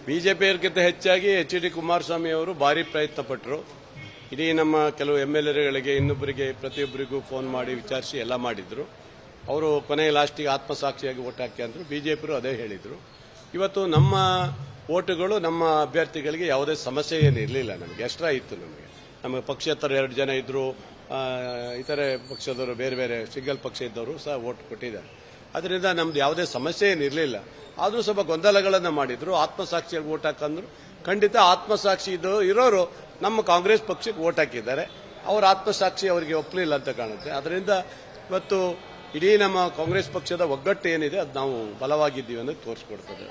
ಬಿಜೆಪಿಯವರಿಗಿಂತ ಹೆಚ್ಚಾಗಿ ಎಚ್.ಡಿ. ಕುಮಾರಸ್ವಾಮಿ ಅವರು ಭಾರಿ ಪ್ರಯತ್ನ ಪಟ್ಟರು. ಇಡೀ ನಮ್ಮ ಕೆಲವು MLAಗಳಿಗೆ ಇನ್ನೊಬ್ಬರಿಗೆ ಪ್ರತಿಯೊಬ್ಬರಿಗೂ ಫೋನ್ ಮಾಡಿ ವಿಚಾರಿಸಿ ಎಲ್ಲ ಮಾಡಿದ್ರು. ಅವರು ಕೊನೆಯ ಲಾಸ್ಟಿಗೆ ಆತ್ಮಸಾಕ್ಷಿಯಾಗಿ ಓಟ್ ಹಾಕಿ ಅಂದ್ರು. ಬಿಜೆಪಿಯವರು ಅದೇ ಹೇಳಿದ್ರು. ಇವತ್ತು ನಮ್ಮ ಓಟುಗಳು ನಮ್ಮ ಅಭ್ಯರ್ಥಿಗಳಿಗೆ ಯಾವುದೇ ಸಮಸ್ಯೆ ಏನಿರಲಿಲ್ಲ. ನಮಗೆ ಎಕ್ಸ್ಟ್ರಾ ಇತ್ತು. ನಮಗೆ ಪಕ್ಷೇತರ 2 ಜನ ಇದ್ರು, ಇತರೆ ಪಕ್ಷದವರು ಬೇರೆ ಬೇರೆ ಸಿಂಗಲ್ ಪಕ್ಷ ಇದ್ದವರು ಸಹ ಓಟ್ ಕೊಟ್ಟಿದ್ದಾರೆ. ಅದರಿಂದ ನಮ್ದು ಯಾವುದೇ ಸಮಸ್ಯೆ ಏನಿರಲಿಲ್ಲ. ಆದರೂ ಸ್ವಲ್ಪ ಗೊಂದಲಗಳನ್ನು ಮಾಡಿದ್ರು. ಆತ್ಮಸಾಕ್ಷಿಯಾಗಿ ಓಟ್ ಹಾಕಂದ್ರು. ಖಂಡಿತ ಆತ್ಮಸಾಕ್ಷಿ ಇರೋರು ನಮ್ಮ ಕಾಂಗ್ರೆಸ್ ಪಕ್ಷಕ್ಕೆ ಓಟ್ ಹಾಕಿದ್ದಾರೆ. ಅವರ ಆತ್ಮಸಾಕ್ಷಿ ಅವರಿಗೆ ಒಪ್ಪಲಿಲ್ಲ ಅಂತ ಕಾಣುತ್ತೆ. ಅದರಿಂದ ಇವತ್ತು ಇಡೀ ನಮ್ಮ ಕಾಂಗ್ರೆಸ್ ಪಕ್ಷದ ಒಗ್ಗಟ್ಟು ಏನಿದೆ ಅದು ನಾವು ಬಲವಾಗಿದ್ದೀವಿ ಅನ್ನೋದು ತೋರಿಸ್ಕೊಡ್ತದೆ.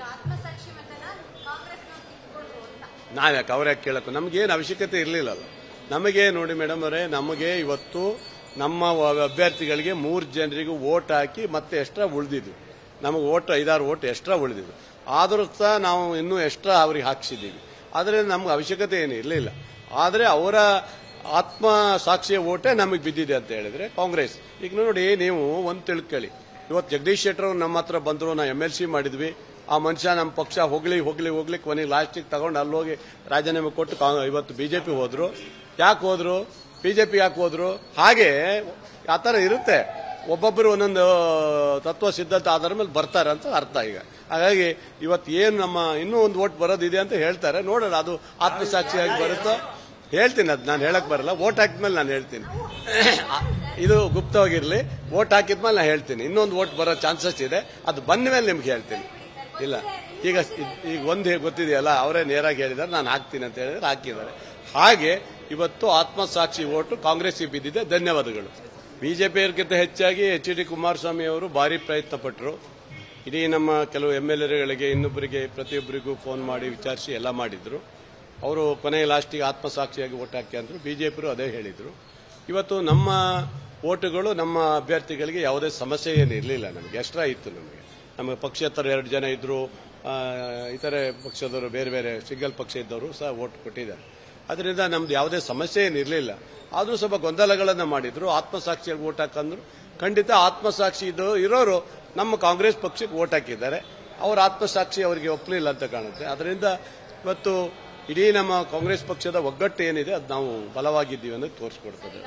ನಾವ್ಯಾಕೆ ಅವ್ರ್ಯಾಕೆ ಕೇಳಕ್ಕೂ ನಮಗೇನು ಅವಶ್ಯಕತೆ ಇರಲಿಲ್ಲಲ್ಲ. ನಮಗೆ ನೋಡಿ ಮೇಡಮ್ ಅವರೇ, ನಮಗೆ ಇವತ್ತು ನಮ್ಮ ಅಭ್ಯರ್ಥಿಗಳಿಗೆ 3 ಜನರಿಗೂ ಓಟ್ ಹಾಕಿ ಮತ್ತೆ ಎಕ್ಸ್ಟ್ರಾ ಉಳಿದಿದ್ವಿ. ನಮಗೆ 5-6 ಓಟ್ ಎಕ್ಸ್ಟ್ರಾ ಉಳಿದಿದ್ವು. ಆದರೂ ಸಹ ನಾವು ಇನ್ನೂ ಎಕ್ಸ್ಟ್ರಾ ಅವ್ರಿಗೆ ಹಾಕಿಸಿದ್ದೀವಿ. ಆದರೆ ನಮ್ಗೆ ಅವಶ್ಯಕತೆ ಏನು ಇರಲಿಲ್ಲ. ಆದರೆ ಅವರ ಆತ್ಮ ಸಾಕ್ಷಿಯ ಓಟೇ ನಮಗೆ ಬಿದ್ದಿದೆ ಅಂತ ಹೇಳಿದ್ರೆ ಕಾಂಗ್ರೆಸ್. ಈಗ ನೋಡಿ, ನೀವು ಒಂದು ತಿಳ್ಕೊಳ್ಳಿ, ಇವತ್ತು ಜಗದೀಶ್ ಶೆಟ್ಟರ್ ಅವರು ನಮ್ಮ ಹತ್ರ ಬಂದರು, ನಾವು MLC ಮಾಡಿದ್ವಿ. ಆ ಮನುಷ್ಯ ನಮ್ಮ ಪಕ್ಷ ಹೋಗ್ಲಿ ಕೊನೆಗೆ ಲಾಸ್ಟಿಗೆ ತಗೊಂಡು ಅಲ್ಲೋಗಿ ರಾಜೀನಾಮೆ ಕೊಟ್ಟು ಇವತ್ತು ಬಿಜೆಪಿ ಹೋದ್ರು. ಯಾಕೆ ಹೋದ್ರು? ಬಿಜೆಪಿ ಯಾಕೆ ಹೋದ್ರು? ಹಾಗೆ ಆ ಥರ ಇರುತ್ತೆ. ಒಬ್ಬೊಬ್ಬರು ಒಂದೊಂದು ತತ್ವ ಸಿದ್ಧತೆ ಆಧಾರ ಮೇಲೆ ಬರ್ತಾರೆ ಅಂತ ಅರ್ಥ. ಈಗ ಹಾಗಾಗಿ ಇವತ್ತು ಏನು ನಮ್ಮ ಇನ್ನೂ ಒಂದು ಓಟ್ ಬರೋದಿದೆ ಅಂತ ಹೇಳ್ತಾರೆ. ನೋಡೋಣ ಅದು ಆತ್ಮಸಾಕ್ಷಿಯಾಗಿ ಬರುತ್ತೋ ಹೇಳ್ತೀನಿ. ಅದು ನಾನು ಹೇಳಕ್ ಬರಲ್ಲ. ಓಟ್ ಹಾಕಿದ್ಮೇಲೆ ನಾನು ಹೇಳ್ತೀನಿ. ಇದು ಗುಪ್ತವಾಗಿರ್ಲಿ. ಓಟ್ ಹಾಕಿದ್ಮೇಲೆ ನಾನು ಹೇಳ್ತೀನಿ. ಇನ್ನೊಂದು ಓಟ್ ಬರೋ ಚಾನ್ಸಸ್ ಇದೆ. ಅದು ಬಂದ ಮೇಲೆ ನಿಮ್ಗೆ ಹೇಳ್ತೀನಿ. ಇಲ್ಲ ಈಗ ಒಂದು ಗೊತ್ತಿದೆಯಲ್ಲ, ಅವರೇ ನೇರಾಗಿ ಹೇಳಿದ್ದಾರೆ ನಾನು ಹಾಕ್ತೀನಿ ಅಂತ ಹೇಳಿದ್ರೆ ಹಾಕಿದ್ದಾರೆ. ಹಾಗೆ ಇವತ್ತು ಆತ್ಮಸಾಕ್ಷಿ ಓಟು ಕಾಂಗ್ರೆಸ್ಗೆ ಬಿದ್ದಿದೆ. ಧನ್ಯವಾದಗಳು. ಬಿಜೆಪಿಯವರಿಗಿಂತ ಹೆಚ್ಚಾಗಿ ಎಚ್.ಡಿ. ಕುಮಾರಸ್ವಾಮಿ ಅವರು ಭಾರಿ ಪ್ರಯತ್ನ ಪಟ್ಟರು. ಇಡೀ ನಮ್ಮ ಕೆಲವು MLAಗಳಿಗೆ ಇನ್ನೊಬ್ಬರಿಗೆ ಪ್ರತಿಯೊಬ್ಬರಿಗೂ ಫೋನ್ ಮಾಡಿ ವಿಚಾರಿಸಿ ಎಲ್ಲ ಮಾಡಿದ್ರು. ಅವರು ಕೊನೆಯ ಲಾಸ್ಟಿಗೆ ಆತ್ಮಸಾಕ್ಷಿಯಾಗಿ ಓಟ್ ಹಾಕಿ ಅಂದ್ರು. ಬಿಜೆಪಿಯವರು ಅದೇ ಹೇಳಿದ್ರು. ಇವತ್ತು ನಮ್ಮ ಓಟುಗಳು ನಮ್ಮ ಅಭ್ಯರ್ಥಿಗಳಿಗೆ ಯಾವುದೇ ಸಮಸ್ಯೆ ಏನಿರಲಿಲ್ಲ. ನಮಗೆ ಎಕ್ಸ್ಟ್ರಾ ಇತ್ತು. ನಮಗೆ ಪಕ್ಷೇತರ 2 ಜನ ಇದ್ರು, ಇತರೆ ಪಕ್ಷದವರು ಬೇರೆ ಬೇರೆ ಸಿಂಗಲ್ ಪಕ್ಷ ಇದ್ದವರು ಸಹ ಓಟ್ ಕೊಟ್ಟಿದ್ದಾರೆ. ಅದರಿಂದ ನಮ್ದು ಯಾವುದೇ ಸಮಸ್ಯೆ ಏನಿರಲಿಲ್ಲ. ಆದರೂ ಸ್ವಲ್ಪ ಗೊಂದಲಗಳನ್ನು ಮಾಡಿದ್ರು. ಆತ್ಮಸಾಕ್ಷಿಯಾಗಿ ಓಟ್ ಹಾಕಂದ್ರು. ಖಂಡಿತ ಆತ್ಮಸಾಕ್ಷಿ ಇರೋರು ನಮ್ಮ ಕಾಂಗ್ರೆಸ್ ಪಕ್ಷಕ್ಕೆ ಓಟ್ ಹಾಕಿದ್ದಾರೆ. ಅವರ ಆತ್ಮಸಾಕ್ಷಿ ಅವರಿಗೆ ಒಪ್ಪಲಿಲ್ಲ ಅಂತ ಕಾಣುತ್ತೆ. ಅದರಿಂದ ಇವತ್ತು ಇಡೀ ನಮ್ಮ ಕಾಂಗ್ರೆಸ್ ಪಕ್ಷದ ಒಗ್ಗಟ್ಟು ಏನಿದೆ ಅದು ನಾವು ಬಲವಾಗಿದ್ದೀವಿ ಅನ್ನೋದು ತೋರಿಸ್ಕೊಡ್ತದೆ.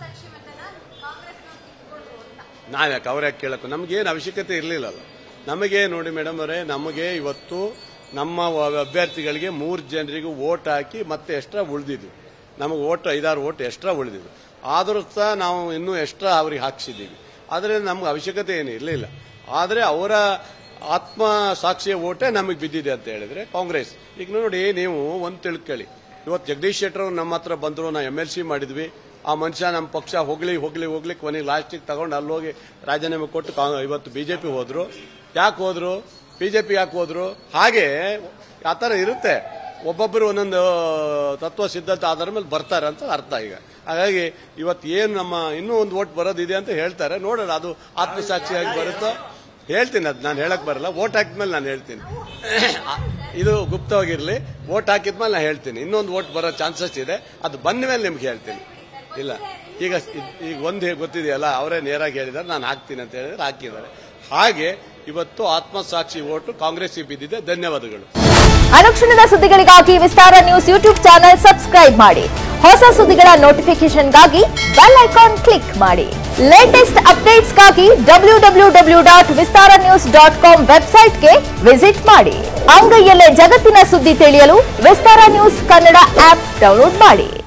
ನಾವ್ಯಾಕೆ ಅವ್ರ್ಯಾಕೆ ಕೇಳಕ್ಕೂ ನಮಗೇನು ಅವಶ್ಯಕತೆ ಇರಲಿಲ್ಲಲ್ಲ. ನಮಗೆ ನೋಡಿ ಮೇಡಮ್ ಅವರೇ, ನಮಗೆ ಇವತ್ತು ನಮ್ಮ ಅಭ್ಯರ್ಥಿಗಳಿಗೆ 3 ಜನರಿಗೂ ಓಟ್ ಹಾಕಿ ಮತ್ತೆ ಎಕ್ಸ್ಟ್ರಾ ಉಳಿದಿದ್ವಿ. ನಮಗೆ 5-6 ಓಟ್ ಎಕ್ಸ್ಟ್ರಾ ಉಳಿದಿದ್ವು. ಆದರೂ ಸಹ ನಾವು ಇನ್ನೂ ಎಕ್ಸ್ಟ್ರಾ ಅವ್ರಿಗೆ ಹಾಕಿಸಿದ್ದೀವಿ. ಆದರೆ ನಮ್ಗೆ ಅವಶ್ಯಕತೆ ಏನು ಇರಲಿಲ್ಲ. ಆದರೆ ಅವರ ಆತ್ಮ ಸಾಕ್ಷಿಯ ಓಟೇ ನಮಗೆ ಬಿದ್ದಿದೆ ಅಂತ ಹೇಳಿದ್ರೆ ಕಾಂಗ್ರೆಸ್. ಈಗ ನೋಡಿ, ನೀವು ಒಂದು ತಿಳ್ಕೊಳ್ಳಿ, ಇವತ್ತು ಜಗದೀಶ್ ಶೆಟ್ಟರ್ ಅವರು ನಮ್ಮ ಹತ್ರ ಬಂದರು, ನಾವು MLC ಮಾಡಿದ್ವಿ. ಆ ಮನುಷ್ಯ ನಮ್ಮ ಪಕ್ಷ ಹೋಗ್ಲಿ ಕೊನೆಗೆ ಲಾಸ್ಟಿಗೆ ತಗೊಂಡು ಅಲ್ಲೋಗಿ ರಾಜೀನಾಮೆ ಕೊಟ್ಟು ಇವತ್ತು ಬಿಜೆಪಿ ಹೋದ್ರು. ಯಾಕೆ ಹೋದ್ರು? ಬಿಜೆಪಿ ಯಾಕೆ ಹೋದ್ರು? ಹಾಗೆ ಆ ಥರ ಇರುತ್ತೆ. ಒಬ್ಬೊಬ್ಬರು ಒಂದೊಂದು ತತ್ವ ಸಿದ್ಧತೆ ಆಧಾರ ಮೇಲೆ ಬರ್ತಾರೆ ಅಂತ ಅರ್ಥ. ಈಗ ಹಾಗಾಗಿ ಇವತ್ತು ಏನು ನಮ್ಮ ಇನ್ನೂ ಒಂದು ಓಟ್ ಬರೋದಿದೆ ಅಂತ ಹೇಳ್ತಾರೆ. ನೋಡೋಣ ಅದು ಆತ್ಮಸಾಕ್ಷಿಯಾಗಿ ಬರುತ್ತೋ ಹೇಳ್ತೀನಿ. ಅದು ನಾನು ಹೇಳಕ್ ಬರಲ್ಲ. ಓಟ್ ಹಾಕಿದ್ಮೇಲೆ ನಾನು ಹೇಳ್ತೀನಿ. ಇದು ಗುಪ್ತವಾಗಿರ್ಲಿ. ಓಟ್ ಹಾಕಿದ್ಮೇಲೆ ನಾನು ಹೇಳ್ತೀನಿ. ಇನ್ನೊಂದು ಓಟ್ ಬರೋ ಚಾನ್ಸಸ್ ಇದೆ. ಅದು ಬಂದ ಮೇಲೆ ನಿಮ್ಗೆ ಹೇಳ್ತೀನಿ. ಇಲ್ಲ ಈಗ ಒಂದು ಗೊತ್ತಿದೆಯಲ್ಲ, ಅವರೇ ನೇರಾಗಿ ಹೇಳಿದ್ದಾರೆ ನಾನು ಹಾಕ್ತೀನಿ ಅಂತ ಹೇಳಿದ್ರೆ ಹಾಕಿದ್ದಾರೆ. ಹಾಗೆ ಇವತ್ತು ಆತ್ಮಸಾಕ್ಷಿ ಓಟು ಕಾಂಗ್ರೆಸ್ಗೆ ಬಿದ್ದಿದೆ. ಧನ್ಯವಾದಗಳು. ಅನುಕ್ಷಣದ ಸುದ್ದಿಗಳಿಗಾಗಿ Vistara news YouTube channel subscribe ಮಾಡಿ. ಹೊಸ ಸುದ್ದಿಗಳ ನೋಟಿಫಿಕೇಶನ್ಗಾಗಿ ಬೆಲ್ ಐಕಾನ್ ಕ್ಲಿಕ್ ಮಾಡಿ. ಲೇಟೆಸ್ಟ್ ಅಪ್ಡೇಟ್ಸ್ಗಾಗಿ www.vistaranews.com ವೆಬ್ಸೈಟ್ಗೆ ವಿಸಿಟ್ ಮಾಡಿ. ಅಂಗೈಯಲ್ಲೇ ಜಗತ್ತಿನ ಸುದ್ದಿ ತಿಳಿಯಲು Vistara news Kannada app download ಮಾಡಿ.